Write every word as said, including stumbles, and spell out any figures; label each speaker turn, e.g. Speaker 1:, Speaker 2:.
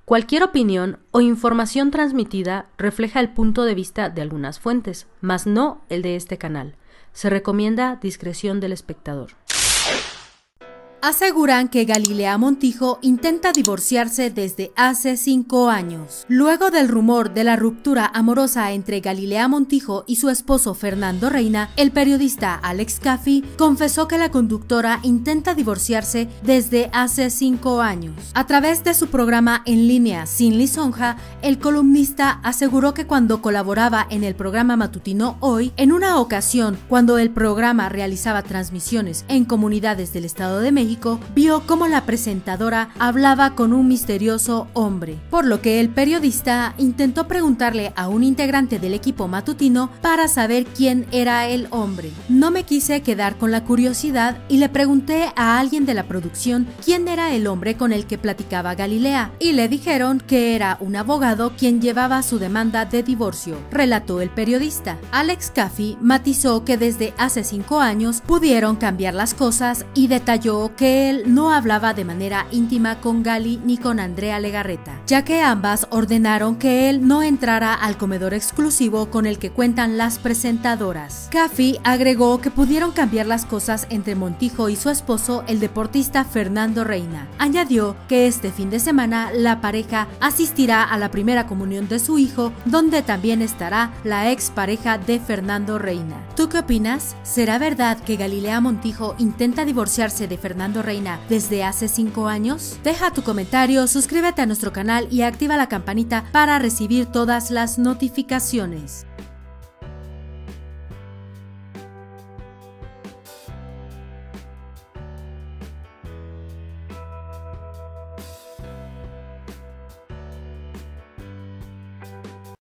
Speaker 1: Cualquier opinión o información transmitida refleja el punto de vista de algunas fuentes, mas no el de este canal. Se recomienda discreción del espectador.
Speaker 2: Aseguran que Galilea Montijo intenta divorciarse desde hace cinco años. Luego del rumor de la ruptura amorosa entre Galilea Montijo y su esposo Fernando Reina, el periodista Alex Caffey confesó que la conductora intenta divorciarse desde hace cinco años. A través de su programa en línea Sin Lisonja, el columnista aseguró que cuando colaboraba en el programa matutino Hoy, en una ocasión cuando el programa realizaba transmisiones en comunidades del Estado de México, vio cómo la presentadora hablaba con un misterioso hombre, por lo que el periodista intentó preguntarle a un integrante del equipo matutino para saber quién era el hombre. No me quise quedar con la curiosidad y le pregunté a alguien de la producción quién era el hombre con el que platicaba Galilea, y le dijeron que era un abogado quien llevaba su demanda de divorcio, relató el periodista. Alex Caffey matizó que desde hace cinco años pudieron cambiar las cosas y detalló que que él no hablaba de manera íntima con Gali ni con Andrea Legarreta, ya que ambas ordenaron que él no entrara al comedor exclusivo con el que cuentan las presentadoras. Caffey agregó que pudieron cambiar las cosas entre Montijo y su esposo, el deportista Fernando Reina. Añadió que este fin de semana la pareja asistirá a la primera comunión de su hijo, donde también estará la expareja de Fernando Reina. ¿Tú qué opinas? ¿Será verdad que Galilea Montijo intenta divorciarse de Fernando Reina desde hace cinco años? Deja tu comentario, suscríbete a nuestro canal y activa la campanita para recibir todas las notificaciones.